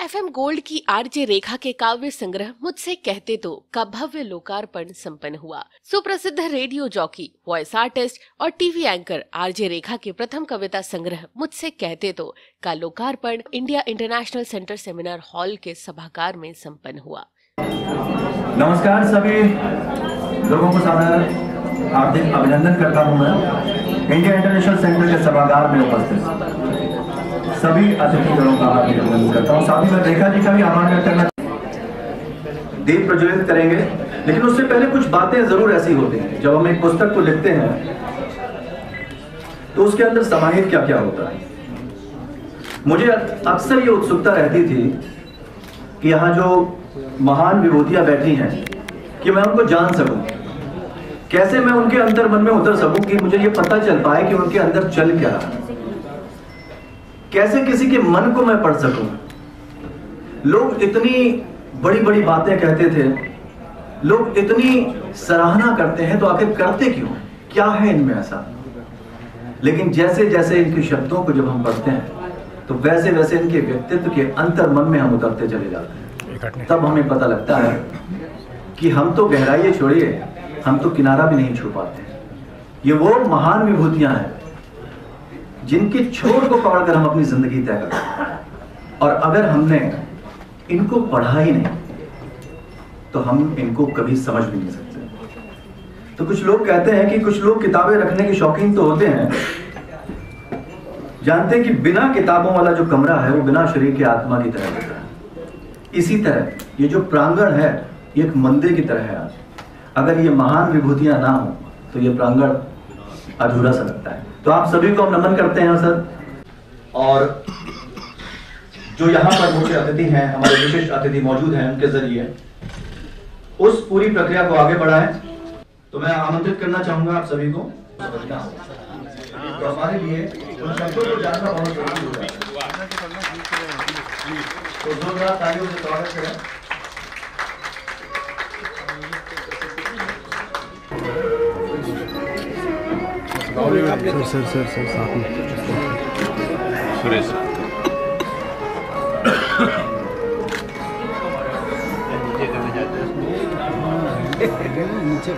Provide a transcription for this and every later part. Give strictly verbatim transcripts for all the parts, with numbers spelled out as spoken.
FM gold की RJ Rekha के काव्य संग्रह मुझसे कहते तो का भव्य लोकार्पण संपन्न हुआ। सुप्रसिद्ध रेडियो जॉकी, वॉइस आर्टिस्ट और टीवी एंकर आरजे रेखा के प्रथम कविता संग्रह मुझसे कहते तो का लोकार्पण India International Centre seminar hall के सभागार में संपन्न हुआ। नमस्कार, सभी लोगों को सादर हार्दिक अभिनंदन करता हूं। मैं इंडिया इंटरनेशनल सेंटर के सभागार में उपस्थित सभी अतिथिगणों का हार्दिक अभिनंदन करता हूं। साथ ही मैं रेखा जी का भी आभार व्यक्त करना। दीप प्रज्वलित करेंगे, लेकिन उससे पहले कुछ बातें जरूर ऐसी होती हैं। जब हम एक पुस्तक को लिखते हैं तो उसके अंदर समाहित क्या क्या होता है। मुझे अक्सर ये उत्सुकता रहती थी कि यहाँ जो महान विभूतियां बैठी हैं कि मैं उनको जान सकूं, कैसे मैं उनके अंतर मन में उतर सकूं कि मुझे ये पता चल पाए कि उनके अंदर चल क्या रहा है, कैसे किसी के मन को मैं पढ़ सकूं। लोग इतनी बड़ी बड़ी बातें कहते थे, लोग इतनी सराहना करते हैं, तो आखिर करते क्यों, क्या है इनमें ऐसा। लेकिन जैसे जैसे इनके शब्दों को जब हम पढ़ते हैं तो वैसे वैसे इनके व्यक्तित्व के अंतर मन में हम उतरते चले जाते हैं। तब हमें पता लगता है कि हम तो गहराई छोड़िए, हम तो किनारा भी नहीं छू पाते। ये वो महान विभूतियां हैं जिनके छोर को पकड़कर हम अपनी जिंदगी तय करते हैं। और अगर हमने इनको पढ़ा ही नहीं तो हम इनको कभी समझ भी नहीं सकते। तो कुछ लोग कहते हैं कि कुछ लोग किताबें रखने के शौकीन तो होते हैं, जानते हैं कि बिना किताबों वाला जो कमरा है वो बिना शरीर के आत्मा की तरह होता है। इसी तरह ये जो प्रांगण है ये एक मंदिर की तरह है। आज अगर ये महान विभूतियां ना हो तो ये प्रांगण अधूरा सा लगता है। तो आप सभी को हम नमन करते हैं सर। और जो यहाँ पर मुख्य अतिथि हैं, हमारे विशिष्ट अतिथि मौजूद हैं, उनके जरिए उस पूरी प्रक्रिया को आगे बढ़ाएं। तो मैं आमंत्रित करना चाहूंगा आप सभी को। तो हमारे लिए उन शब्दों को जानना बहुत जरूरी होगा। तो जोरदार तालियों से स्वागत करें। सर सर सर सर साथ में सुरेश नीचे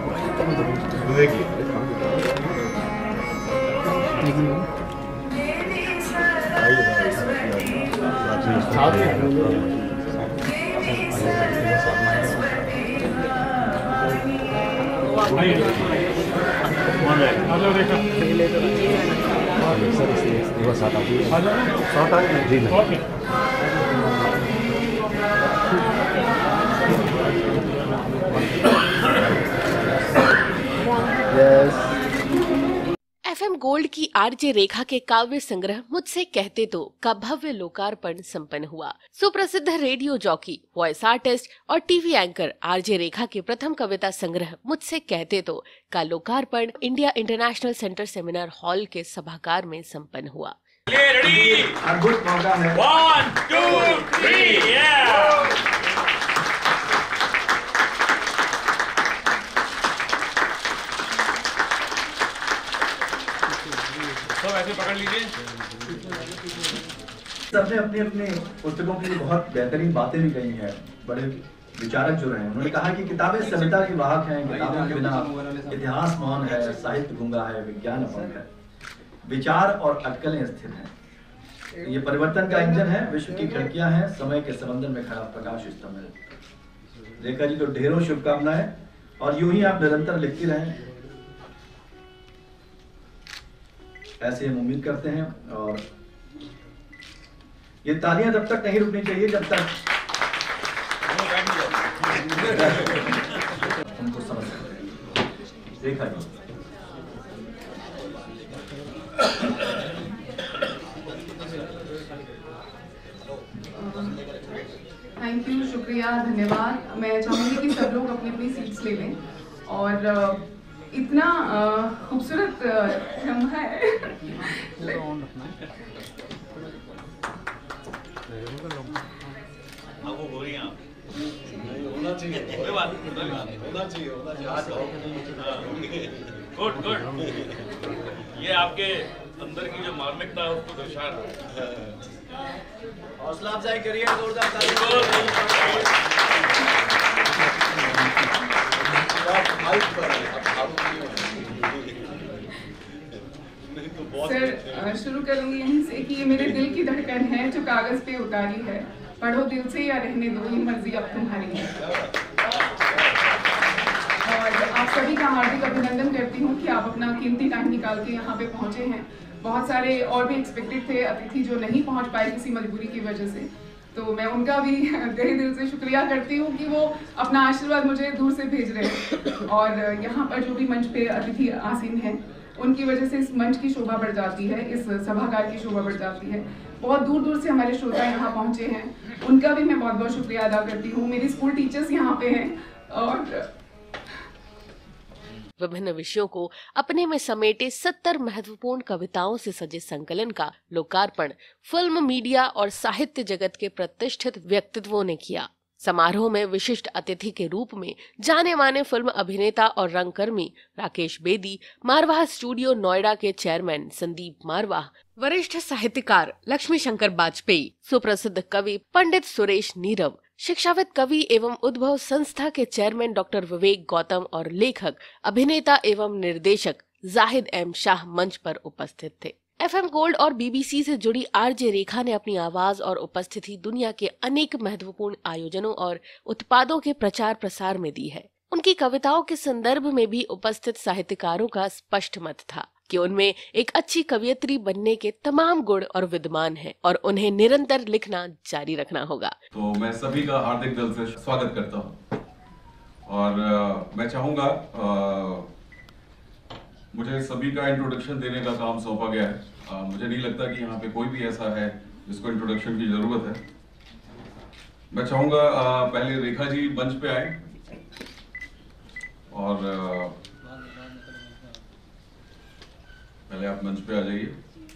एफएम गोल्ड की आरजे रेखा के काव्य संग्रह मुझसे कहते तो का भव्य लोकार्पण संपन्न हुआ। सुप्रसिद्ध रेडियो जॉकी, वॉइस आर्टिस्ट और टीवी एंकर आरजे रेखा के प्रथम कविता संग्रह मुझसे कहते तो का लोकार्पण India International Centre seminar hall के सभागार में संपन्न हुआ। अद्भुत मौका है। One, two, three, yeah! तो ऐसे पकड़ लीजिए। सबने अपनी अपनी पुस्तकों के लिए बहुत बेहतरीन बातें भी कही हैं। बड़े विचारक जो रहे हैं, उन्होंने कहा कि किताबें सभ्यता की वाहक हैं, किताबों के बिना इतिहास मौन है, साहित्य गूंगा है, विज्ञान अपंग है, विचार और अटकलें स्थिर हैं। ये परिवर्तन का इंजन है, विश्व की खिड़कियां हैं, समय के समंदर में खड़ा प्रकाश स्तंभ है। रेखा जी को ढेरों शुभकामनाएं और यूं ही आप निरंतर लिखती रहें, ऐसे हम उम्मीद करते हैं। और ये तालियां तब तक नहीं रुकनी चाहिए जब तक उनको समझ सकते। रेखा जी थैंक यू, शुक्रिया, धन्यवाद। मैं चाहूँगी कि सब लोग अपनी अपनी सीट्स ले लें। और इतना खूबसूरत लम्हा है। Good good. ये आपके अंदर की जो मार्मिकता है उसको दर्शा रहा है। हौसला अफजाई करिए, जोरदार ताली। सर, शुरू करूंगी यहीं से कि ये मेरे दिल की धड़कन है जो कागज पे उतारी है। पढ़ो दिल से या रहने दो, ये मर्जी अब तुम्हारी है। और आप सभी का हार्दिक अभिनंदन करती हूँ कि आप अपना कीमती टाइम निकाल के यहाँ पे पहुँचे हैं। बहुत सारे और भी एक्सपेक्टेड थे अतिथि जो नहीं पहुँच पाए किसी मजबूरी की वजह से, तो मैं उनका भी तहे दिल से शुक्रिया करती हूँ कि वो अपना आशीर्वाद मुझे दूर से भेज रहे हैं। और यहाँ पर जो भी मंच पे अतिथि आसीन हैं उनकी वजह से इस मंच की शोभा बढ़ जाती है, इस सभागार की शोभा बढ़ जाती है। बहुत दूर दूर से हमारे श्रोता यहाँ पहुँचे हैं, उनका भी मैं बहुत बहुत शुक्रिया अदा करती हूँ। मेरी स्कूल टीचर्स यहाँ पे हैं और विभिन्न विषयों को अपने में समेटे सत्तर महत्वपूर्ण कविताओं से सजे संकलन का लोकार्पण फिल्म, मीडिया और साहित्य जगत के प्रतिष्ठित व्यक्तित्वों ने किया। समारोह में विशिष्ट अतिथि के रूप में जाने माने फिल्म अभिनेता और रंगकर्मी राकेश बेदी, मारवाह स्टूडियो नोएडा के चेयरमैन संदीप मारवाह, वरिष्ठ साहित्यकार लक्ष्मी शंकर बाजपेयी, सुप्रसिद्ध कवि पंडित सुरेश नीरव, शिक्षाविद कवि एवं उद्भव संस्था के चेयरमैन डॉक्टर विवेक गौतम और लेखक, अभिनेता एवं निर्देशक जाहिद एम शाह मंच पर उपस्थित थे। एफएम गोल्ड और बीबीसी से जुड़ी आरजे रेखा ने अपनी आवाज और उपस्थिति दुनिया के अनेक महत्वपूर्ण आयोजनों और उत्पादों के प्रचार प्रसार में दी है। उनकी कविताओं के संदर्भ में भी उपस्थित साहित्यकारों का स्पष्ट मत था कि उनमें एक अच्छी कवयित्री बनने के तमाम गुण और विद्यमान हैं और उन्हें निरंतर लिखना जारी रखना होगा। तो मैं सभी का हार्दिक दिल से स्वागत करता हूँ और आ, मैं चाहूँगा आ, मुझे सभी का इंट्रोडक्शन देने का काम सौंपा गया है। आ, मुझे नहीं लगता कि यहाँ पे कोई भी ऐसा है जिसको इंट्रोडक्शन की जरूरत है। मैं चाहूँगा पहले रेखा जी मंच पे आए और आ, पहले आप मंच पे आ जाइए।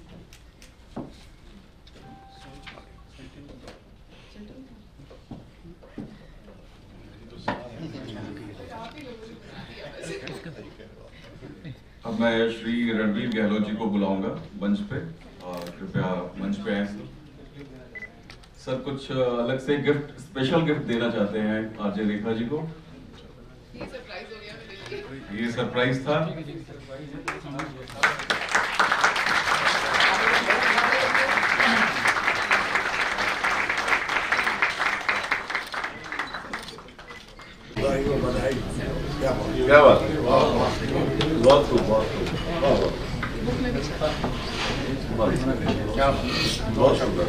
अब मैं श्री रणवीर गहलोत जी को बुलाऊंगा मंच पे और कृपया मंच पे आए सर। सर कुछ अलग से गिफ्ट, स्पेशल गिफ्ट देना चाहते हैं आरजे रेखा जी को। ये सरप्राइज हो गया मेरे लिए। ये सरप्राइज था। क्या बात है, बहुत खूब, बहुत खूब, क्या बहुत शुक्र,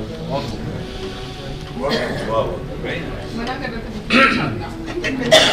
मना कर रहे थे।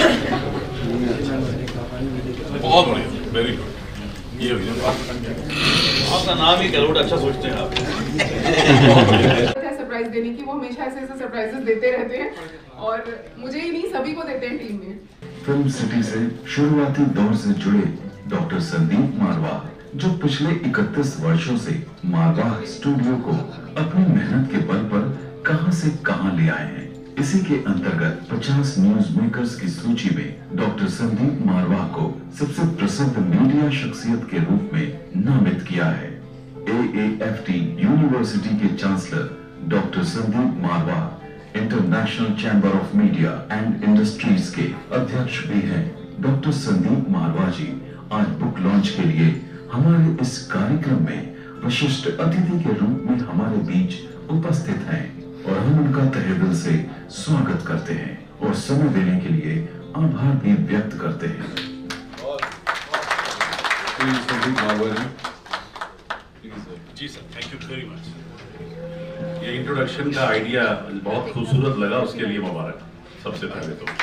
बहुत बढ़िया, वेरी गुड। ये आपका नाम ही गहलोत अच्छा सोचते हैं आप। सरप्राइज देने की, वो हमेशा ऐसे ऐसे सरप्राइजेस देते रहते हैं और मुझे ही नहीं सभी को देते हैं टीम में। फिल्म सिटी से शुरुआती दौर से जुड़े डॉक्टर संदीप मारवाह, जो पिछले इकतीस वर्षों से मारवाह स्टूडियो को अपनी मेहनत के बल पर कहां से कहां ले आए हैं। इसी के अंतर्गत पचास न्यूज मेकर्स की सूची में डॉक्टर संदीप मारवाह को सबसे प्रसिद्ध मीडिया शख्सियत के रूप में नामित किया है। A A F T university के chancellor doctor Sandeep Marwah international chamber of media and industries के अध्यक्ष भी हैं। डॉक्टर संदीप मारवाह जी आज बुक लॉन्च के लिए हमारे इस कार्यक्रम में विशिष्ट अतिथि के रूप में हमारे बीच उपस्थित हैं और हम उनका तहे दिल से स्वागत करते हैं और समय देने के लिए आभार भी व्यक्त करते हैं। जी sir, thank you very much. ये इंट्रोडक्शन का आइडिया बहुत खूबसूरत लगा, उसके लिए मुबारक सबसे पहले तो।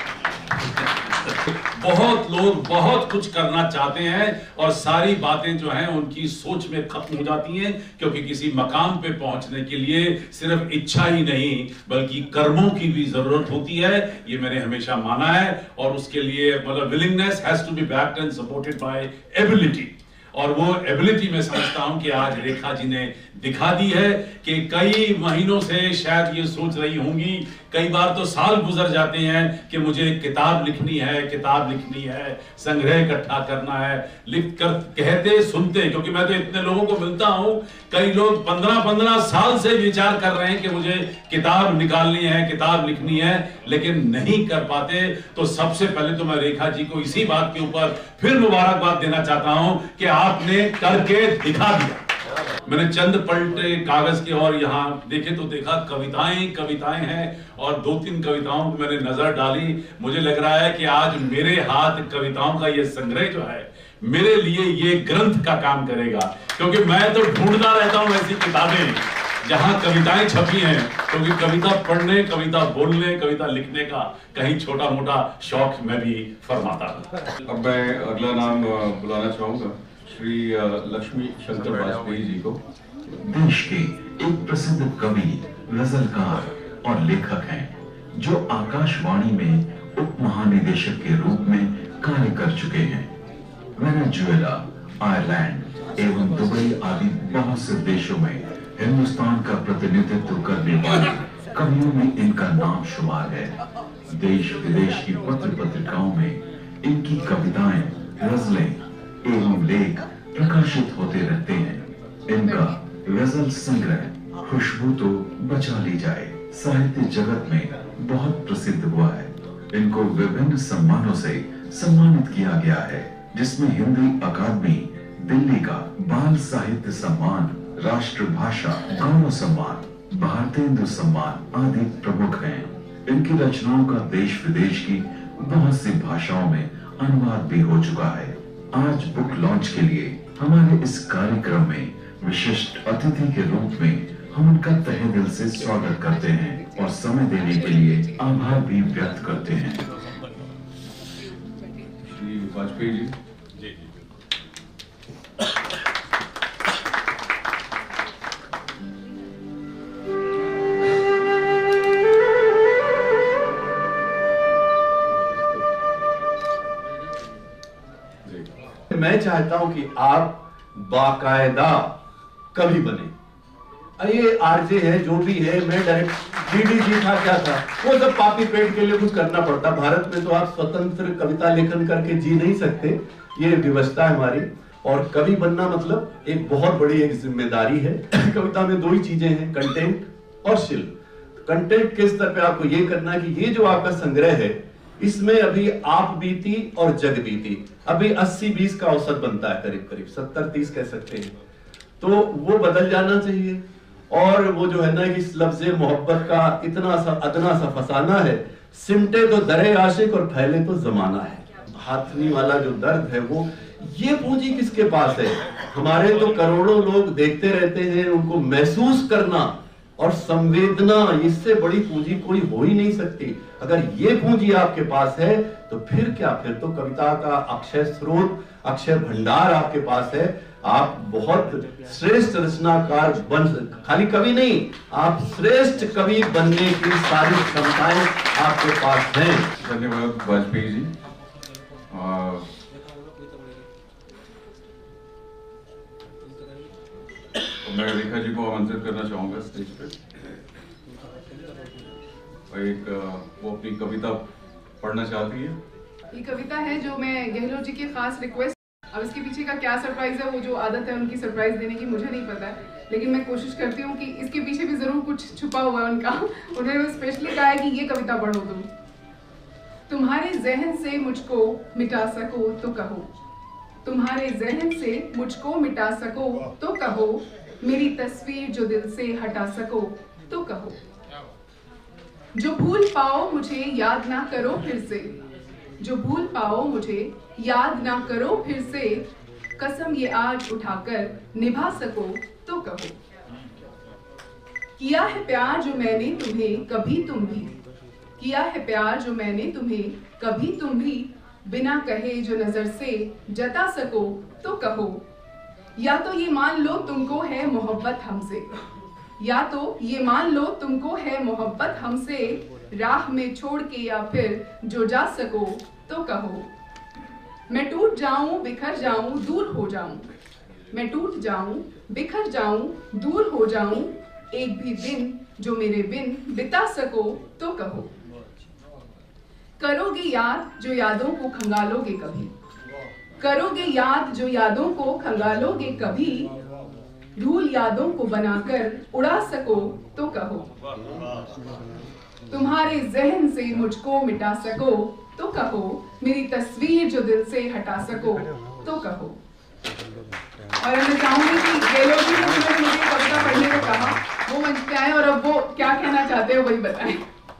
बहुत लोग बहुत कुछ करना चाहते हैं और सारी बातें जो हैं उनकी सोच में खत्म हो जाती हैं, क्योंकि किसी मकाम पे पहुंचने के लिए सिर्फ इच्छा ही नहीं बल्कि कर्मों की भी जरूरत होती है। ये मैंने हमेशा माना है और उसके लिए मतलब willingness has to be backed and supported by ability. और वो एबिलिटी मैं समझता हूं कि आज रेखा जी ने दिखा दी है कि कई महीनों से शायद ये सोच रही होंगी, कई बार तो साल गुजर जाते हैं कि मुझे किताब लिखनी है, किताब लिखनी है, संग्रह इकट्ठा करना है, लिख कर कहते सुनते, क्योंकि मैं तो इतने लोगों को मिलता हूं, कई लोग पंद्रह पंद्रह साल से विचार कर रहे हैं कि मुझे किताब निकालनी है, किताब लिखनी है, लेकिन नहीं कर पाते। तो सबसे पहले तो मैं रेखा जी को इसी बात के ऊपर फिर मुबारकबाद देना चाहता हूं कि आपने करके दिखा दिया। मैंने चंद पलटे कागज के और यहाँ देखे तो देखा कविताएं कविताएं हैं, और दो तीन कविताओं को मैंने नजर डाली। मुझे लग रहा है कि आज मेरे हाथ कविताओं का ये संग्रह जो है मेरे लिए ये ग्रंथ का काम करेगा, क्योंकि मैं तो ढूंढता रहता हूं ऐसी किताबें जहां कविताएं छपी हैं, क्योंकि कविता पढ़ने, कविता बोलने, कविता लिखने का कहीं छोटा मोटा शौक मैं भी फरमाता हूं। अब मैं अगला नाम बुलाना चाहूंगा श्री लक्ष्मी शंकर वाजपेयी जी को। देश के एक प्रसिद्ध कवि, गजलकार और लेखक हैं, जो आकाशवाणी में उप महानिदेशक के रूप में कार्य कर चुके हैं। वेनेजुएला, आयरलैंड एवं दुबई आदि बहुत से देशों में हिंदुस्तान का प्रतिनिधित्व करने वाले कवियों में इनका नाम शुमार है। देश विदेश की पत्र पत्रिकाओं में इनकी कविताएं, गजलें एवं लेख प्रकाशित होते रहते हैं। इनका गजल संग्रह खुशबू तो बचा ली जाए साहित्य जगत में बहुत प्रसिद्ध हुआ है। इनको विभिन्न सम्मानों से सम्मानित किया गया है, जिसमें हिंदी अकादमी दिल्ली का बाल साहित्य सम्मान, राष्ट्रभाषा गौरव सम्मान, भारतेंदु सम्मान आदि प्रमुख हैं। इनकी रचनाओं का देश विदेश की बहुत सी भाषाओं में अनुवाद भी हो चुका है। आज बुक लॉन्च के लिए हमारे इस कार्यक्रम में विशिष्ट अतिथि के रूप में हम उनका तहे दिल से स्वागत करते हैं और समय देने के लिए आभार भी व्यक्त करते हैं। श्री वाजपेयी जी। जी मैं चाहता हूं कि आप बाकायदा कवि बने। ये आरजे है, जो भी है, मैं डायरेक्ट डीडीजी था, क्या था, वो सब पापी पेट के लिए कुछ करना पड़ता। भारत में तो आप स्वतंत्र कविता लेखन करके जी नहीं सकते, ये व्यवस्था है हमारी। और कवि बनना मतलब एक बहुत बड़ी एक जिम्मेदारी है। कविता में दो ही चीजें हैं, कंटेंट और शिल्प। कंटेंट के स्तर पे आपको ये करना है कि ये जो आपका संग्रह है, इसमें अभी आप बीती और जग बीती, अभी अस्सी बीस का औसत बनता है, करीब करीब सत्तर तीस कह सकते हैं, तो वो बदल जाना चाहिए। और वो जो है ना कि इस लफ्ज़े मोहब्बत का इतना सा अदना सा फसाना है, सिमटे तो दरे आशिक और फैले तो जमाना है। हाथनी वाला जो दर्द है, वो ये पूंजी किसके पास है? हमारे तो करोड़ों लोग देखते रहते हैं, उनको महसूस करना और संवेदना, इससे बड़ी पूंजी कोई हो ही नहीं सकती। अगर ये पूंजी आपके पास है तो फिर क्या, फिर तो कविता का अक्षय स्रोत, अक्षय भंडार आपके पास है। आप बहुत श्रेष्ठ रचनाकार बन, खाली कवि नहीं, आप श्रेष्ठ कवि बनने की सारी क्षमताएं आपके पास हैं। धन्यवाद वाजपेयी जी। आ, तो मैं रेखा जी को आमंत्रित करना चाहूंगा स्टेज पे। एक वो अपनी कविता पढ़ना चाहती है। ये कविता है जो मैं गहलोत जी की खास रिक्वेस्ट, अब इसके पीछे का क्या सरप्राइज है, वो जो आदत है उनकी सरप्राइज देने की, मुझे नहीं पता है, लेकिन मैं कोशिश करती हूँ कि इसके पीछे भी जरूर कुछ छुपा हुआ है उनका। उन्होंने स्पेशली कहा है कि ये कविता पढ़ो तुम। तुम्हारे जहन से मुझको मिटा सको तो कहो, तुम्हारे जहन से मुझको मिटा सको तो कहो, मेरी तस्वीर जो दिल से हटा सको तो कहो। जो भूल पाओ मुझे याद ना करो फिर से, जो भूल पाओ मुझे याद ना करो फिर से, कसम ये आज उठाकर निभा सको तो कहो। किया है प्यार जो मैंने तुम्हें कभी तुम भी, किया है प्यार जो मैंने तुम्हें कभी तुम भी, बिना कहे जो नजर से जता सको तो कहो। या तो ये मान लो तुमको है मोहब्बत हमसे, या तो ये मान लो तुमको है मोहब्बत हमसे, राह में छोड़ के या फिर जो जा सको तो कहो। मैं टूट जाऊं, बिखर जाऊं, दूर हो जाऊं, मैं टूट जाऊं, बिखर जाऊं, दूर हो जाऊं, एक भी दिन जो मेरे बिन बिता सको तो कहो। करोगे याद जो यादों को खंगालोगे कभी, करोगे याद जो यादों को खंगालोगे कभी, धूल यादों को बनाकर उड़ा सको तो कहो। तुम्हारे जहन से मुझको मिटा सको तो कहो, मेरी तस्वीर जो दिल से हटा सको तो कहो। और मैं चाहूंगी कि गेलोजी ने मुझे कविता पढ़ने को कहा, वो मंच पे आए और अब वो क्या कहना चाहते हो वही बताएं।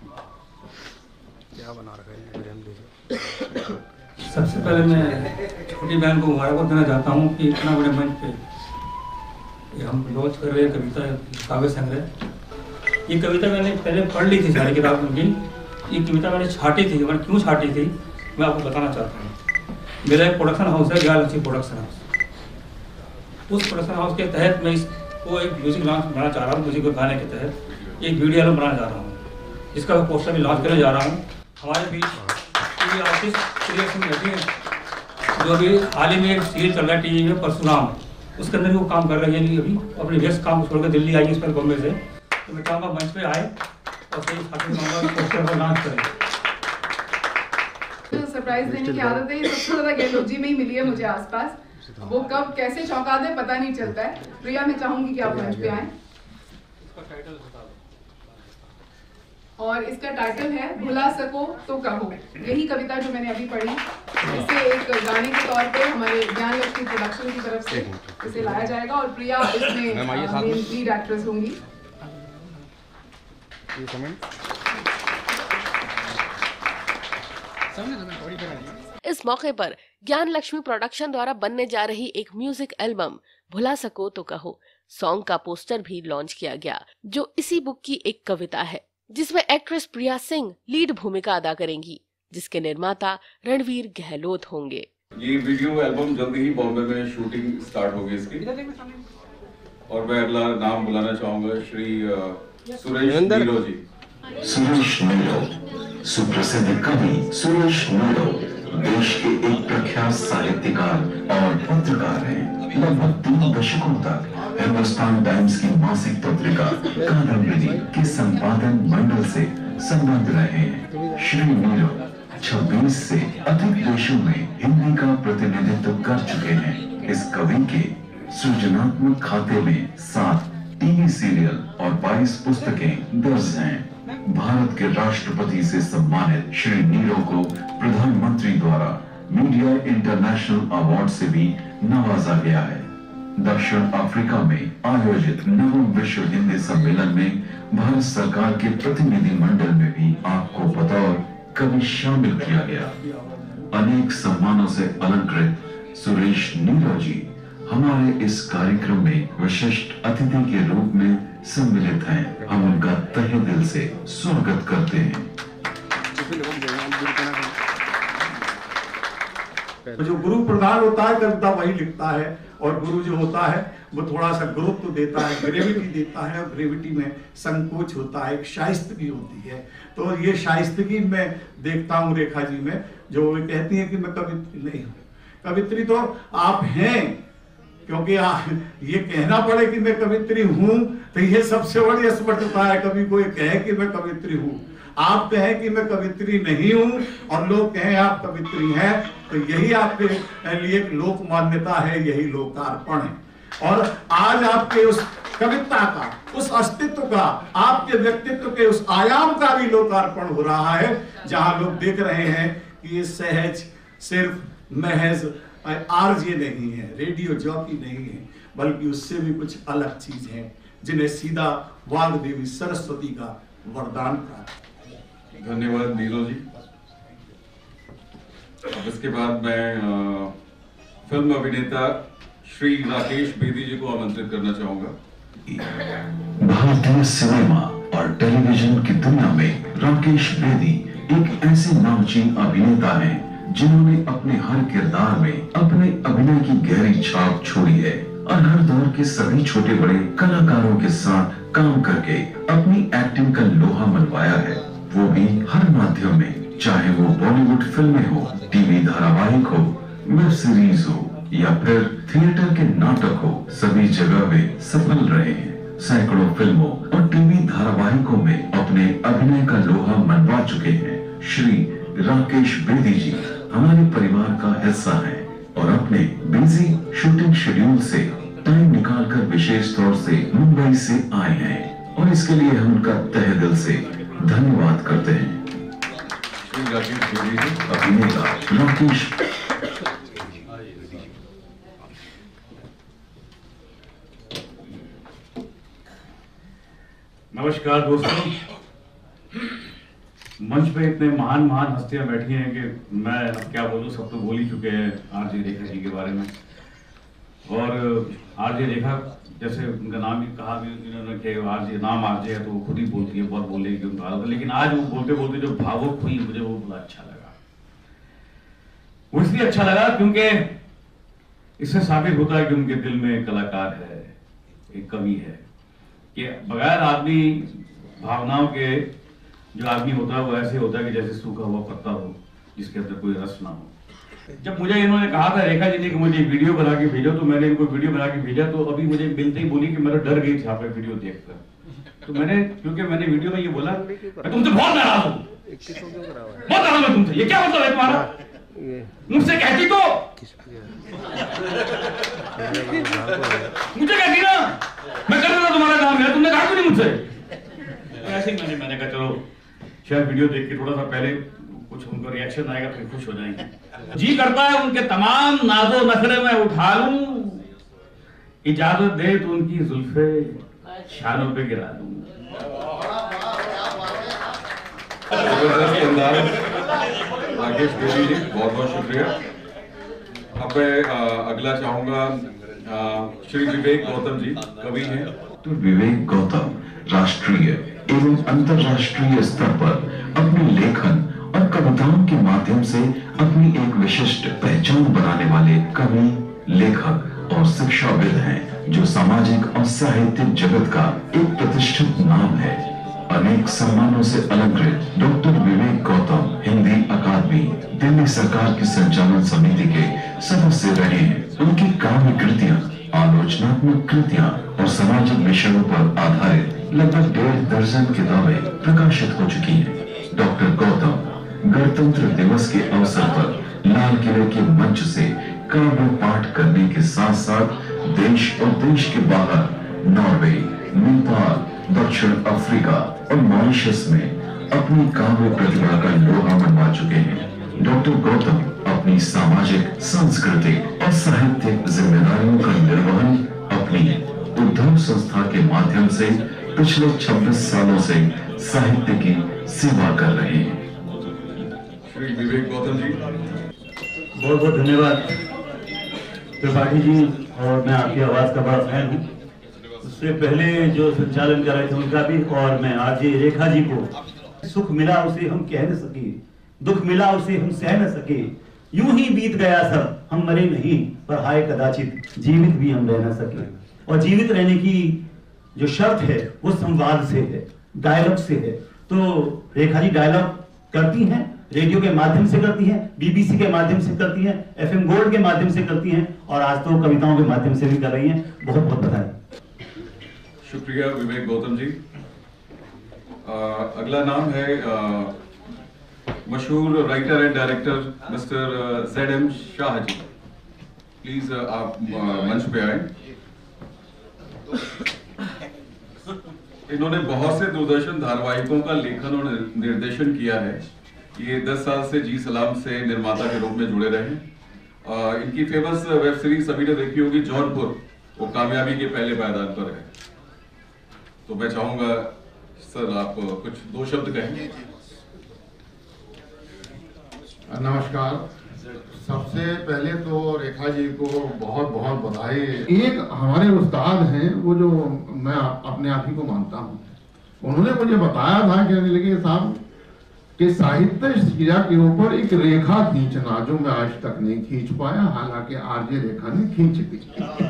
क्या बना रहे हैं? सबसे पहले मैं छोटी बहन को मुबारकबाद देना चाहता हूँ कि इतना बड़े मंच पे ये हम लॉन्च कर रहे हैं कविता काव्य संग्रह। ये कविता मैंने पहले पढ़ ली थी सारी किताब उनकी। ये कविता मैंने छाटी थी, मैंने क्यों छाटी थी मैं आपको बताना चाहता हूँ। मेरा एक प्रोडक्शन हाउस है, ज्ञान लक्ष्मी प्रोडक्शन हाउस। उस प्रोडक्शन हाउस के तहत मैं इसको एक म्यूजिक लॉन्च बनाना चाह रहा हूँ। म्यूजिक के गाने के तहत एक वीडियो एल्बम बनाना चाह रहा हूँ, जिसका मैं पोस्टर भी लॉन्च करने जा रहा हूँ। हमारे बीच टीवी आर्टिस्ट क्रिएशन रहती है, जो अभी हाल ही में एक सीरियल चल रहा है टीवी में परशुराम, उसके अंदर भी वो काम कर रही है। अभी अपने व्यस्त काम छोड़कर दिल्ली आई है, इस पर बॉम्बे से। तो मैं चाहूँगा मंच पे आए और सही पोस्टर को लॉन्च करें। तो सरप्राइज देने की आदत है, सबसे ज्यादा गेलोजी में ही मिली है मुझे आसपास। वो कब कैसे चौंका दे पता नहीं चलता है। प्रिया, मैं चाहूंगी कि आप मंच पे आए। और इसका टाइटल है भुला सको तो कहो। यही कविता जो मैंने अभी पढ़ी, इसे एक गाने के तौर पे हमारे ज्ञान लक्ष्मी प्रोडक्शन की तरफ से इसे लाया जाएगा और प्रिया इसमें मेन लीड एक्ट्रेस होंगी। इस मौके पर ज्ञान लक्ष्मी प्रोडक्शन द्वारा बनने जा रही एक म्यूजिक एल्बम भुला सको तो कहो सॉन्ग का पोस्टर भी लॉन्च किया गया, जो इसी बुक की एक कविता है, जिसमें एक्ट्रेस प्रिया सिंह लीड भूमिका अदा करेंगी, जिसके निर्माता रणवीर गहलोत होंगे। ये वीडियो एल्बम जल्दी ही बॉम्बे में शूटिंग स्टार्ट होगी इसकी। और मैं अगला नाम बुलाना चाहूंगा श्री सुरेश नीरो जी। सुरेश नीरो, सुप्रसिद्ध कवि सुरेश नीरो देश के एक प्रख्यात साहित्यकार और पत्रकार हैं। लगभग तीन दशकों तक हिंदुस्तान टाइम्स की मासिक पत्रिका कादम्बिनी के संपादन मंडल से संबंध रहे हैं। श्री नीरो छब्बीस से अधिक देशों में हिंदी का प्रतिनिधित्व कर चुके हैं। इस कवि के सृजनात्मक खाते में सात टीवी सीरियल और बाईस पुस्तकें दर्ज हैं। भारत के राष्ट्रपति से सम्मानित श्री नीरो को प्रधानमंत्री द्वारा मीडिया इंटरनेशनल अवार्ड से भी नवाजा गया है। दक्षिण अफ्रीका में आयोजित नवम विश्व हिंदी सम्मेलन में भारत सरकार के प्रतिनिधि मंडल में भी आपको बतौर कवि शामिल किया गया। अनेक सम्मानों से अलंकृत सुरेश नीरो जी हमारे इस कार्यक्रम में विशिष्ट अतिथि के रूप में सम्मिलित हैं। हम उनका तहे दिल से स्वागत करते हैं। जो गुरु प्रधान होता है कविता वही लिखता है, और गुरु जो होता है वो थोड़ा सा गुरुत्व तो देता है, ग्रेविटी देता है, और ग्रेविटी में संकोच होता है, एक शाइस्तगी होती है। तो ये शाइस्तगी मैं देखता हूँ रेखा जी में, जो कहती है कि मैं कवित्री नहीं हूँ। कवित्री तो आप हैं, क्योंकि आ, ये कहना पड़े कि मैं कवित्री हूं तो ये सबसे बड़ी अस्पष्टता है। कभी कोई कहे कि मैं कवित्री हूं, आप कहें कि मैं कवित्री नहीं हूं और लोग कहें आप कवित्री हैं, तो यही आपके लिए लोक मान्यता है, यही लोकार्पण है। और आज आपके उस कविता का, उस अस्तित्व का, आपके व्यक्तित्व के उस आयाम का भी लोकार्पण हो रहा है, जहां लोग देख रहे हैं कि ये सहज सिर्फ महज आरजे नहीं है, रेडियो जॉकी नहीं है, बल्कि उससे भी कुछ अलग चीज है, जिन्हें सीधा वाग देवी सरस्वती का वरदान प्राप्त। धन्यवाद नीरो जी। अब इसके बाद मैं आ, फिल्म अभिनेता श्री राकेश बेदी जी को आमंत्रित करना चाहूंगा। भारतीय सिनेमा और टेलीविजन की दुनिया में राकेश बेदी एक ऐसे नामचीन अभिनेता हैं जिन्होंने अपने हर किरदार में अपने अभिनय की गहरी छाप छोड़ी है और हर दौर के सभी छोटे बड़े कलाकारों के साथ काम करके अपनी एक्टिंग का लोहा मनवाया है, वो भी हर माध्यम में, चाहे वो बॉलीवुड फिल्में हो, टीवी धारावाहिक हो, वेब सीरीज हो या फिर थिएटर के नाटक नाटक हो, सभी जगह वे सफल रहे हैं। सैकड़ों फिल्मों और टीवी धारावाहिकों में अपने अभिनय का लोहा मनवा चुके हैं। श्री राकेश बेदी जी हमारे परिवार का हिस्सा है और अपने बिजी शूटिंग शेड्यूल से टाइम निकालकर विशेष तौर से मुंबई से आए हैं और इसके लिए हम उनका तहे दिल से धन्यवाद करते हैं। श्री राकेश बेदी जी, अभिनेता राकेश। नमस्कार दोस्तों, मंच पे इतने महान महान हस्तियां बैठी हैं कि मैं अब क्या बोलूं, सब तो बोल ही चुके हैं आरजे रेखा जी के बारे में। और आरजे रेखा जैसे उनका नाम भी कहा भी उन्होंने कि आरजे नाम आरजे है तो वो खुद ही बोलती है, बहुत बोलने की उनका आदत है, लेकिन आज वो बोलते बोलते जो भावुक हुई मुझे वो बड़ा अच्छा लगा। वो इसलिए अच्छा लगा क्योंकि इससे साबित होता है कि उनके दिल में कलाकार है, एक कवि है, कि बगैर आदमी भावनाओं के जो आदमी होता है वो ऐसे होता है कि जैसे सूखा हुआ पत्ता हो जिसके अंदर कोई रस ना हो। जब मुझे इन्होंने कहा था रेखा जी ने कि मुझे वीडियो बना के भेजो, तो मैंने इनको वीडियो बना के भेजा। तो अभी मुझे मिलते ही बोली कि मैं तो डर गई थी आप वीडियो देखकर। तो मैंने क्योंकि मैंने वीडियो में ये बोला मैं तुमसे बहुत नाराज हूँ, बहुत नाराज हूँ तुमसे, ये क्या मतलब है तुम्हारा, मुझसे कहती तो मुझे कहती ना, मैं कर देता तुम्हारा काम है, तुमने कहा क्यों नहीं मुझसे। ऐसे ही मैंने मैंने कहा चलो शायद वीडियो देख के थोड़ा सा पहले कुछ उनका रिएक्शन आएगा फिर खुश हो जाएंगे। जी करता है उनके तमाम नाजो नखरे में उठा लूं, इजाजत दे तो उनकी जुल्फे शानों पे गिरा दूं। राकेश बेदी जी बहुत बहुत शुक्रिया। अब मैं अगला चाहूंगा श्री विवेक गौतम जी, कवि हैं। तो विवेक गौतम राष्ट्रीय एवं अंतर्राष्ट्रीय स्तर पर अपने लेखन और कविताओं के माध्यम से अपनी एक विशिष्ट पहचान बनाने वाले कवि, लेखक और शिक्षाविद हैं, जो सामाजिक और साहित्यिक जगत का एक प्रतिष्ठित नाम है। अनेक सम्मानों से अलंकृत डॉक्टर विवेक गौतम हिंदी अकादमी दिल्ली सरकार की संचालन समिति के सदस्य रहे हैं। उनकी काव्य कृतियां, आलोचनात्मक कृतियां और सामाजिक विषयों पर आधारित लगभग डेढ़ दर्जन किताबें प्रकाशित हो चुकी हैं। डॉक्टर गौतम गणतंत्र दिवस के अवसर पर लाल किले के मंच से काव्य पाठ करने के साथ साथ देश और देश के बाहर नॉर्वे, नेपाल, दक्षिण अफ्रीका और मॉरिशस में अपनी काव्य प्रतिभा का लोहा मनवा चुके हैं। डॉक्टर गौतम अपनी सामाजिक, सांस्कृतिक और साहित्यिक जिम्मेदारियों का निर्वहन अपनी उद्धव संस्था के माध्यम से पिछले छब्बीस सालों से साहित्य की सेवा कर रहे हैं। श्री विवेक गौतम जी बहुत बहुत धन्यवाद त्रिपाठी जी, और मैं आपकी आवाज का बड़ा फैन हूँ। उससे पहले जो संचालन कर रहे थे उनका भी, और मैं आज रेखा जी को सुख मिला उसे हम कह न सके, दुख मिला उसे हम सह न सके, यूं ही बीत गया सब हम मरे नहीं, पर हाय कदाचित जीवित भी हम रह न सके। और जीवित रहने की जो शर्त है वो संवाद से है, डायलॉग से है। तो रेखा जी डायलॉग करती हैं, रेडियो के माध्यम से करती हैं, बीबीसी के माध्यम से करती हैं, एफएम गोल्ड के माध्यम से करती हैं, और आज तो कविताओं के माध्यम से भी कर रही हैं। बहुत बहुत बधाई। शुक्रिया विवेक गौतम जी। आ, अगला नाम है आ, मशहूर writer and director mister Z M Shah ji. Please आप मंच पे आए। इन्होंने बहुत से दूरदर्शन धारावाहिकों का लेखन और निर्देशन किया है। ये दस साल से जी सलाम से निर्माता के रूप में जुड़े रहे। आ, इनकी फेमस वेब सीरीज सभी ने देखी होगी जौनपुर, वो कामयाबी के पहले पायदान पर है। तो मैं चाहूंगा सर आप कुछ दो शब्द कहें। नमस्कार, सबसे पहले तो रेखा जी को बहुत बहुत बधाई। एक हमारे उस्ताद हैं, वो जो मैं अपने आप ही को मानता हूँ, उन्होंने मुझे बताया था कि लेकिन साहब कि साहित्य क्रिया के ऊपर एक रेखा खींचना, जो मैं आज तक नहीं खींच पाया, हालांकि आरजे रेखा ने खींच दी।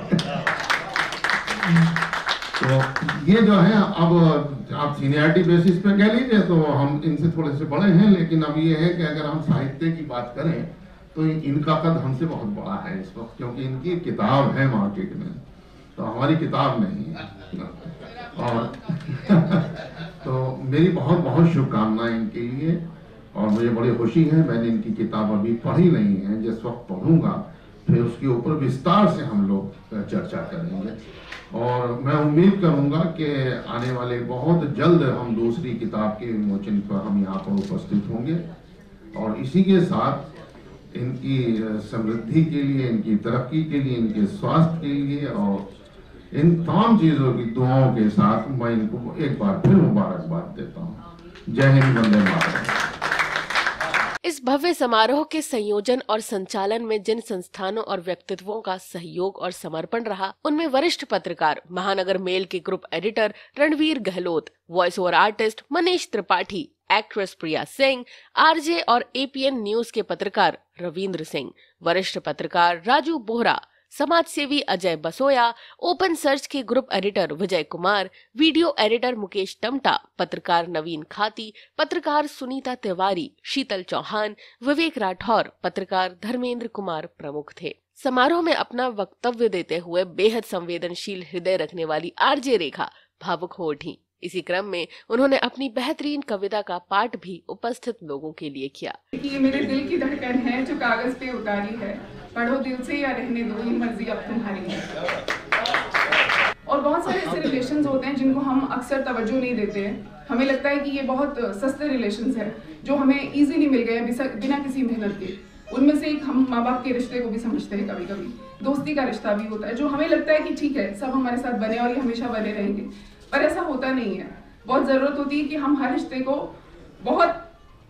तो ये जो है, अब आप सीनियरिटी बेसिस पे कह लीजिए तो हम इनसे थोड़े से बड़े हैं, लेकिन अब ये है कि अगर हम साहित्य की बात करें तो इनका कद हमसे बहुत बड़ा है इस वक्त, क्योंकि इनकी किताब है मार्केट में, तो हमारी किताब नहीं है। और तो मेरी बहुत बहुत शुभकामनाएं इनके लिए, और मुझे बड़ी खुशी है। मैंने इनकी किताब अभी पढ़ी नहीं है, जिस वक्त पढ़ूंगा फिर उसके ऊपर विस्तार से हम लोग चर्चा करेंगे, और मैं उम्मीद करूंगा कि आने वाले बहुत जल्द हम दूसरी किताब के विमोचन पर हम यहाँ पर उपस्थित होंगे, और इसी के साथ इनकी समृद्धि के लिए, इनकी तरक्की के लिए, इनके स्वास्थ्य के लिए और इन तमाम चीजों की दुआओं के साथ मैं इनको एक बार फिर मुबारकबाद देता हूँ। जय हिंद, वंदे मातरम। इस भव्य समारोह के संयोजन और संचालन में जिन संस्थानों और व्यक्तित्वों का सहयोग और समर्पण रहा, उनमें वरिष्ठ पत्रकार, महानगर मेल के group editor Ranveer Gehlot, voice over artist Manish Tripathi, actress Priya Singh, RJ और एपीएन न्यूज के पत्रकार रविंद्र सिंह, वरिष्ठ पत्रकार राजू बोहरा, समाज सेवी अजय बसोया, ओपन सर्च के group editor Vijay Kumar, video editor Mukesh Tamta, पत्रकार नवीन खाती, पत्रकार सुनीता तिवारी, शीतल चौहान, विवेक राठौर, पत्रकार धर्मेंद्र कुमार प्रमुख थे। समारोह में अपना वक्तव्य देते हुए बेहद संवेदनशील हृदय रखने वाली आरजे रेखा भावुक हो उठी। इसी क्रम में उन्होंने अपनी बेहतरीन कविता का पाठ भी उपस्थित लोगों के लिए किया। ये मेरे दिल की धड़कन है जो कागज पे उतारी है, पढ़ो दिल से या रहने दो, ये मर्जी अब तुम्हारी है। और बहुत सारे ऐसे रिलेशंस होते हैं जिनको हम अक्सर तवज्जो नहीं देते हैं। हमें लगता है कि ये बहुत सस्ते रिलेशंस हैं जो हमें इजीली मिल गए बिना किसी मेहनत के। उनमें से एक हम माँ बाप के रिश्ते को भी समझते हैं, कभी कभी दोस्ती का रिश्ता भी होता है जो हमें लगता है कि ठीक है सब हमारे साथ बने और ये हमेशा बने रहेंगे, पर ऐसा होता नहीं है। बहुत जरूरत होती है कि हम हर रिश्ते को बहुत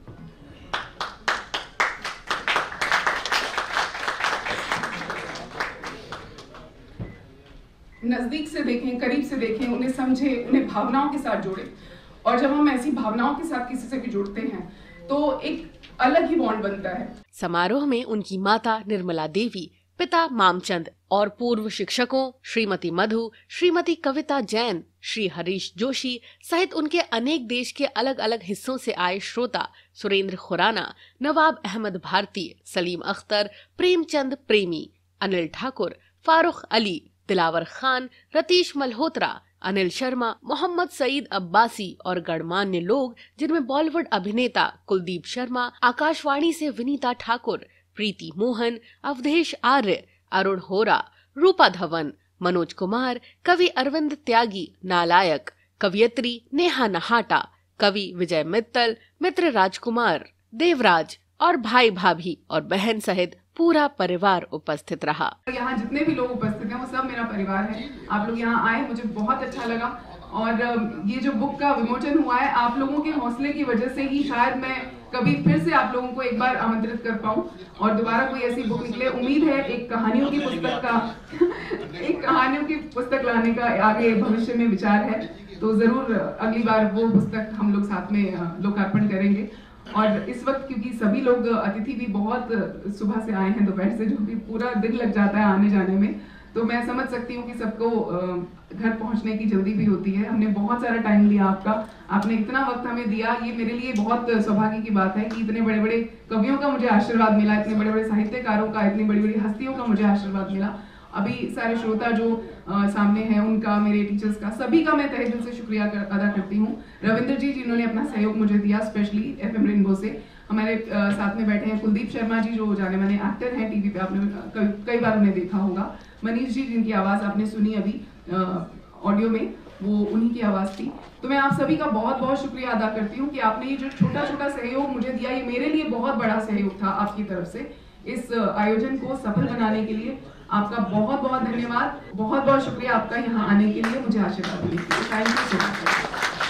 नजदीक से देखें, करीब से देखें, उन्हें समझें, उन्हें भावनाओं के साथ जोड़ें। और जब हम ऐसी भावनाओं के साथ किसी से भी जुड़ते हैं तो एक अलग ही बॉन्ड बनता है। समारोह में उनकी माता निर्मला देवी, पिता मामचंद और पूर्व शिक्षकों श्रीमती मधु, श्रीमती कविता जैन, श्री हरीश जोशी सहित उनके अनेक देश के अलग अलग हिस्सों से आए श्रोता सुरेंद्र खुराना, नवाब अहमद भारती, सलीम अख्तर, प्रेमचंद प्रेमी, अनिल ठाकुर, फारूक अली, दिलावर खान, रतीश मल्होत्रा, अनिल शर्मा, मोहम्मद सईद अब्बासी और गणमान्य लोग जिनमें बॉलीवुड अभिनेता कुलदीप शर्मा, आकाशवाणी से विनीता ठाकुर, प्रीति मोहन, अवधेश आर्य, अरुण होरा, रूपा धवन, मनोज कुमार, कवि अरविंद त्यागी, नालायक, कवियत्री नेहा नहाटा, कवि विजय मित्तल, मित्र राजकुमार, देवराज और भाई भाभी और बहन सहित पूरा परिवार उपस्थित रहा। यहाँ जितने भी लोग उपस्थित हैं वो सब मेरा परिवार है। आप लोग यहाँ आए, मुझे बहुत अच्छा लगा। और ये जो बुक का विमोचन हुआ है, आप लोगों के हौसले की वजह से ही शायद मैं कभी फिर से आप लोगों को एक बार आमंत्रित कर पाऊँ और दोबारा कोई ऐसी बुक निकले। उम्मीद है एक कहानियों की पुस्तक का एक कहानियों की पुस्तक लाने का आगे भविष्य में विचार है, तो जरूर अगली बार वो पुस्तक हम लोग साथ में लोकार्पण करेंगे। और इस वक्त क्योंकि सभी लोग अतिथि भी बहुत सुबह से आए हैं, दोपहर से, जो भी पूरा दिन लग जाता है आने जाने में, तो मैं समझ सकती हूँ कि सबको घर पहुँचने की जल्दी भी होती है। हमने बहुत सारा टाइम लिया आपका, आपने इतना वक्त हमें दिया, ये मेरे लिए बहुत सौभाग्य की बात है कि इतने बड़े बड़े कवियों का मुझे आशीर्वाद मिला, इतने बड़े बड़े साहित्यकारों का, इतनी बड़ी बड़ी हस्तियों का मुझे आशीर्वाद मिला। अभी सारे श्रोता जो आ, सामने हैं उनका, मेरे टीचर्स का, सभी का मैं तहे दिल से शुक्रिया कर, अदा करती हूँ। रविंद्र जी जिन्होंने अपना सहयोग मुझे दिया, स्पेशली एफएम रेनबो से। हमारे आ, साथ में बैठे हैं कुलदीप शर्मा जी जो जाने माने एक्टर हैं, टीवी पे आपने कई, कई बार उन्हें देखा होगा। मनीष जी जिनकी आवाज़ आपने सुनी अभी ऑडियो में, वो उन्हीं की आवाज़ थी। तो मैं आप सभी का बहुत बहुत शुक्रिया अदा करती हूँ कि आपने ये जो छोटा छोटा सहयोग मुझे दिया, ये मेरे लिए बहुत बड़ा सहयोग था आपकी तरफ से। इस आयोजन को सफल बनाने के लिए आपका बहुत बहुत धन्यवाद, बहुत बहुत शुक्रिया आपका यहाँ आने के लिए, मुझे आशीर्वाद देने के लिए। Thank you so much.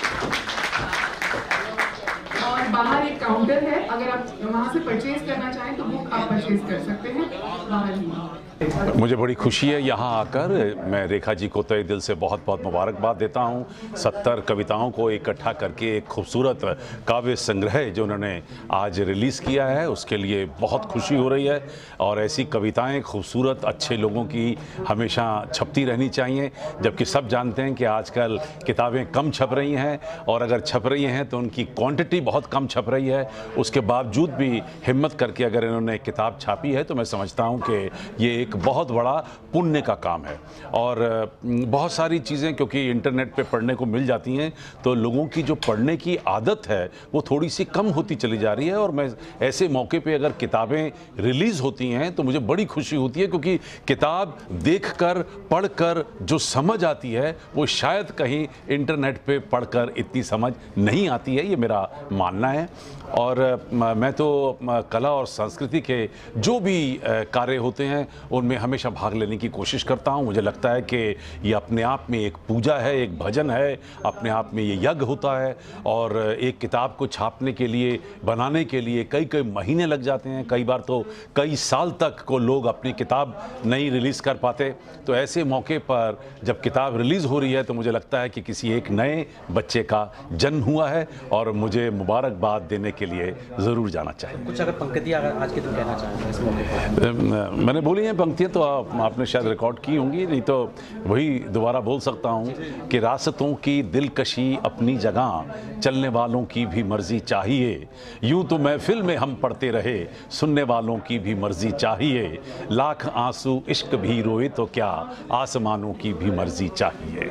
और बाहर एक काउंटर है, अगर आप वहाँ से परचेज करना चाहें तो बुक आप परचेज कर सकते हैं बाहर ही। मुझे बड़ी खुशी है यहाँ आकर। मैं रेखा जी को तहे दिल से बहुत बहुत मुबारकबाद देता हूँ। सत्तर कविताओं को इकट्ठा करके एक खूबसूरत काव्य संग्रह जो उन्होंने आज रिलीज़ किया है, उसके लिए बहुत खुशी हो रही है। और ऐसी कविताएं खूबसूरत अच्छे लोगों की हमेशा छपती रहनी चाहिए, जबकि सब जानते हैं कि आजकल किताबें कम छप रही हैं, और अगर छप रही हैं तो उनकी क्वांटिटी बहुत कम छप रही है। उसके बावजूद भी हिम्मत करके अगर इन्होंने किताब छापी है तो मैं समझता हूँ कि ये एक बहुत बड़ा पुण्य का काम है। और बहुत सारी चीज़ें क्योंकि इंटरनेट पे पढ़ने को मिल जाती हैं, तो लोगों की जो पढ़ने की आदत है वो थोड़ी सी कम होती चली जा रही है। और मैं ऐसे मौके पे अगर किताबें रिलीज़ होती हैं तो मुझे बड़ी खुशी होती है, क्योंकि किताब देखकर पढ़कर जो समझ आती है वो शायद कहीं इंटरनेट पे पढ़कर इतनी समझ नहीं आती है, ये मेरा मानना है। और मैं तो कला और संस्कृति के जो भी कार्य होते हैं उनमें हमेशा भाग लेने की कोशिश करता हूं। मुझे लगता है कि ये अपने आप में एक पूजा है, एक भजन है, अपने आप में ये यज्ञ होता है। और एक किताब को छापने के लिए, बनाने के लिए कई कई महीने लग जाते हैं, कई बार तो कई साल तक को लोग अपनी किताब नहीं रिलीज़ कर पाते। तो ऐसे मौके पर जब किताब रिलीज़ हो रही है तो मुझे लगता है कि किसी एक नए बच्चे का जन्म हुआ है, और मुझे मुबारकबाद देने के लिए ज़रूर जाना चाहिए। कुछ अगर पंक्तियाँ आज के दिन कहना चाहेंगे इस मौके पर? मैंने बोली हैं पंक्तियाँ तो आप, आपने शायद रिकॉर्ड की होंगी, नहीं तो वही दोबारा बोल सकता हूँ कि रास्तों की दिलकशी अपनी जगह, चलने वालों की भी मर्जी चाहिए। यूँ तो महफिल में हम पढ़ते रहे, सुनने वालों की भी मर्जी चाहिए। लाख आंसू इश्क भी रोए तो क्या, आसमानों की भी मर्जी चाहिए।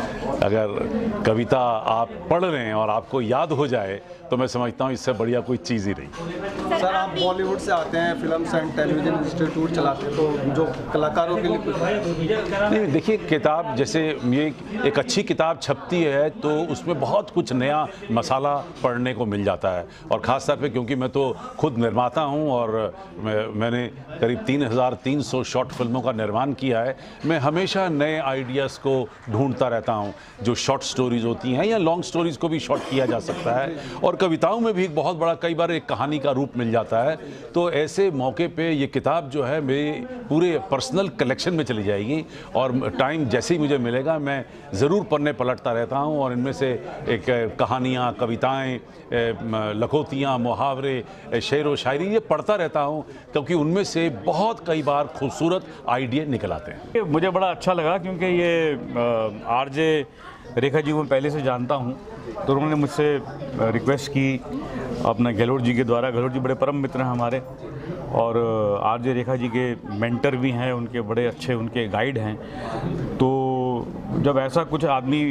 अगर कविता आप पढ़ रहे हैं और आपको याद हो जाए तो मैं समझता हूँ इससे बढ़िया कोई चीज़ ही नहीं। सर, आप बॉलीवुड से आते हैं, फिल्म एंड टेलीविजन इंस्टीट्यूट चलाते हैं, तो जो कलाकारों के लिए नहीं, देखिए किताब जैसे ये एक अच्छी किताब छपती है तो उसमें बहुत कुछ नया मसाला पढ़ने को मिल जाता है। और ख़ास तौर पे क्योंकि मैं तो खुद निर्माता हूँ और मैं, मैंने करीब तीन हज़ार तीन सौ शॉर्ट फिल्मों का निर्माण किया है, मैं हमेशा नए आइडियाज़ को ढूंढता रहता हूँ। जो शॉर्ट स्टोरीज़ होती हैं या लॉन्ग स्टोरीज़ को भी शॉर्ट किया जा सकता है, और कविताओं में भी एक बहुत बड़ा कई बार एक कहानी का रूप मिल जाता है। तो ऐसे मौके पे ये किताब जो है मेरे पूरे पर्सनल कलेक्शन में चली जाएगी, और टाइम जैसे ही मुझे मिलेगा मैं ज़रूर पन्ने पलटता रहता हूँ। और इनमें से एक कहानियाँ, कविताएँ, लखोतियाँ, मुहावरे, शेर व शायरी ये पढ़ता रहता हूँ, क्योंकि उनमें से बहुत कई बार खूबसूरत आइडिया निकल आते हैं। मुझे बड़ा अच्छा लगा क्योंकि ये आरजे रेखा जी को पहले से जानता हूँ, तो उन्होंने मुझसे रिक्वेस्ट की अपना गहलोत जी के द्वारा। गहलोत जी बड़े परम मित्र हैं हमारे, और आरजे रेखा जी के मेंटर भी हैं, उनके बड़े अच्छे उनके गाइड हैं। तो जब ऐसा कुछ आदमी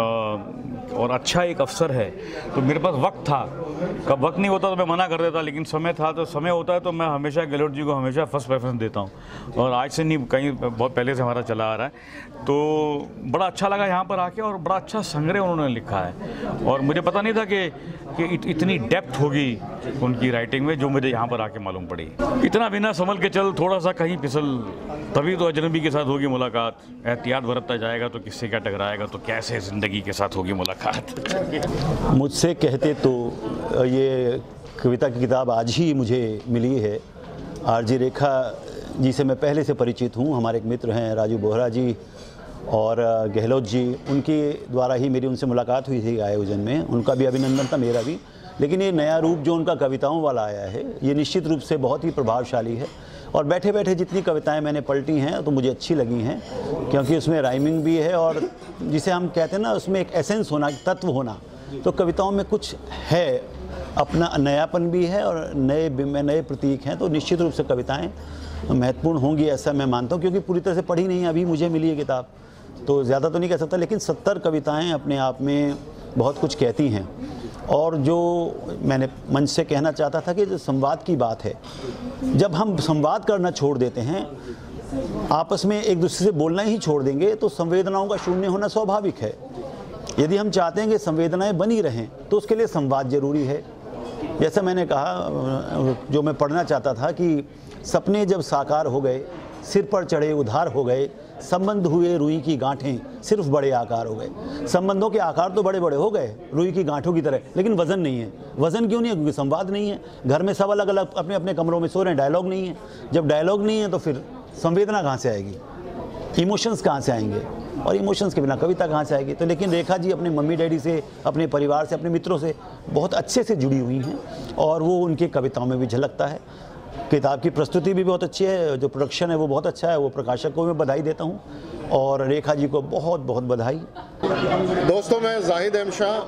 और अच्छा एक अवसर है तो मेरे पास वक्त था, कब वक्त नहीं होता तो मैं मना कर देता, लेकिन समय था तो समय होता है तो मैं हमेशा गहलोत जी को हमेशा फर्स्ट प्रेफरेंस देता हूँ। और आज से नहीं, कहीं बहुत पहले से हमारा चला आ रहा है। तो बड़ा अच्छा लगा यहाँ पर आके, और बड़ा अच्छा संग्रह उन्होंने लिखा है। और मुझे पता नहीं था कि कि इत, इतनी डेप्थ होगी उनकी राइटिंग में, जो मुझे यहाँ पर आके मालूम पड़ी। इतना बिना संभल के चल, थोड़ा सा कहीं फिसल, तभी तो अजनबी के साथ होगी मुलाकात। एहतियात बरतता जाएगा तो किससे क्या टकराएगा, तो कैसे ज़िंदगी के साथ होगी मुलाकात। मुझसे कहते तो ये कविता की किताब आज ही मुझे मिली है। आरजे रेखा जी से मैं पहले से परिचित हूँ। हमारे एक मित्र हैं राजू बोहरा जी और गहलोत जी, उनके द्वारा ही मेरी उनसे मुलाकात हुई थी आयोजन में। उनका भी अभिनंदन था, मेरा भी। लेकिन ये नया रूप जो उनका कविताओं वाला आया है, ये निश्चित रूप से बहुत ही प्रभावशाली है। और बैठे बैठे जितनी कविताएं मैंने पलटी हैं तो मुझे अच्छी लगी हैं, क्योंकि उसमें राइमिंग भी है, और जिसे हम कहते हैं ना, उसमें एक एसेंस होना, तत्व होना। तो कविताओं में कुछ है, अपना नयापन भी है और नए में नए प्रतीक हैं। तो निश्चित रूप से कविताएं महत्वपूर्ण होंगी, ऐसा मैं मानता हूँ। क्योंकि पूरी तरह से पढ़ी नहीं, अभी मुझे मिली है किताब, तो ज़्यादा तो नहीं कह सकता, लेकिन सत्तर कविताएं अपने आप में बहुत कुछ कहती हैं। और जो मैंने मंच से कहना चाहता था कि जो संवाद की बात है, जब हम संवाद करना छोड़ देते हैं, आपस में एक दूसरे से बोलना ही छोड़ देंगे, तो संवेदनाओं का शून्य होना स्वाभाविक है। यदि हम चाहते हैं कि संवेदनाएं बनी रहें तो उसके लिए संवाद जरूरी है। जैसा मैंने कहा, जो मैं पढ़ना चाहता था कि सपने जब साकार हो गए, सिर पर चढ़े उधार हो गए, संबंध हुए रुई की गांठें सिर्फ बड़े आकार हो गए। संबंधों के आकार तो बड़े बड़े हो गए रुई की गांठों की तरह, लेकिन वजन नहीं है। वजन क्यों नहीं है? क्योंकि संवाद नहीं है। घर में सब अलग अलग अपने अपने कमरों में सो रहे हैं, डायलॉग नहीं है। जब डायलॉग नहीं है तो फिर संवेदना कहाँ से आएगी, इमोशंस कहाँ से आएंगे, और इमोशंस के बिना कविता कहाँ से आएगी। तो लेकिन रेखा जी अपने मम्मी डैडी से, अपने परिवार से, अपने मित्रों से बहुत अच्छे से जुड़ी हुई हैं और वो उनकी कविताओं में भी झलकता है। किताब की प्रस्तुति भी बहुत अच्छी है, जो प्रोडक्शन है वो बहुत अच्छा है। वो प्रकाशक को मैं बधाई देता हूँ और रेखा जी को बहुत बहुत बधाई। दोस्तों, मैं Zahid Ahmed Shah,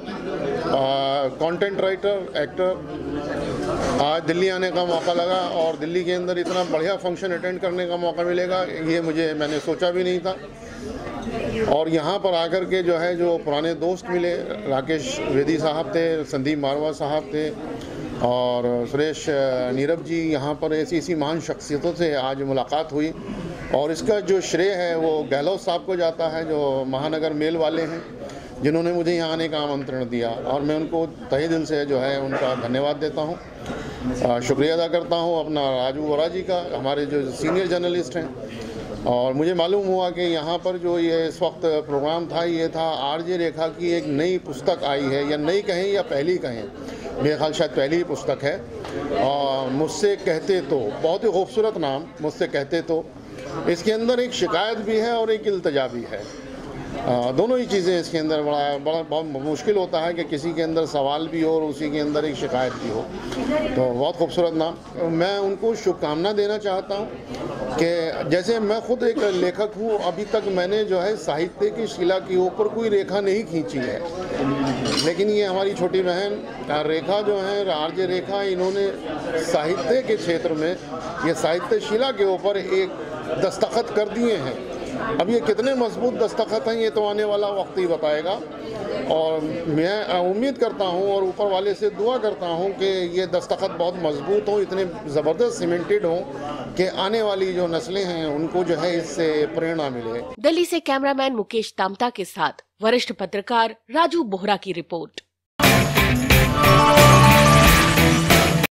content writer, actor, आज दिल्ली आने का मौका लगा और दिल्ली के अंदर इतना बढ़िया फंक्शन अटेंड करने का मौका मिलेगा ये मुझे मैंने सोचा भी नहीं था। और यहाँ पर आकर के जो है जो पुराने दोस्त मिले, राकेश वेदी साहब थे, संदीप मारवा साहब थे और सुरेश नीरव जी, यहाँ पर ऐसी ऐसी महान शख्सियतों से आज मुलाकात हुई और इसका जो श्रेय है वो गहलोत साहब को जाता है, जो महानगर मेल वाले हैं, जिन्होंने मुझे यहाँ आने का आमंत्रण दिया और मैं उनको तहे दिल से जो है उनका धन्यवाद देता हूँ, शुक्रिया अदा करता हूँ अपना राजू बोहरा जी का, हमारे जो सीनियर जर्नलिस्ट हैं। और मुझे मालूम हुआ कि यहाँ पर जो ये इस वक्त प्रोग्राम था ये था आरजे रेखा की एक नई पुस्तक आई है, या नई कहें या पहली कहें, मेरे ख्याल शायद पहली ही पुस्तक है, और मुझसे कहते तो, बहुत ही खूबसूरत नाम, मुझसे कहते तो। इसके अंदर एक शिकायत भी है और एक इल्तजा भी है, आ, दोनों ही चीज़ें इसके अंदर। बड़ा बड़ा बहुत मुश्किल होता है कि किसी के अंदर सवाल भी हो और उसी के अंदर एक शिकायत भी हो, तो बहुत खूबसूरत नाम। मैं उनको शुभकामना देना चाहता हूँ कि जैसे मैं खुद एक लेखक हूँ, अभी तक मैंने जो है साहित्य की शिला के ऊपर कोई रेखा नहीं खींची है, लेकिन ये हमारी छोटी बहन रेखा जो है, आरजे रेखा, इन्होंने साहित्य के क्षेत्र में ये साहित्य शिला के ऊपर एक दस्तखत कर दिए हैं। अब ये कितने मजबूत दस्तखत हैं ये तो आने वाला वक्त ही बताएगा, और मैं उम्मीद करता हूँ और ऊपर वाले से दुआ करता हूँ कि ये दस्तखत बहुत मजबूत हों, इतने ज़बरदस्त सीमेंटेड हों कि आने वाली जो नस्लें हैं उनको जो है इससे प्रेरणा मिले। दिल्ली से कैमरामैन मुकेश तामता के साथ वरिष्ठ पत्रकार राजू बोहरा की रिपोर्ट।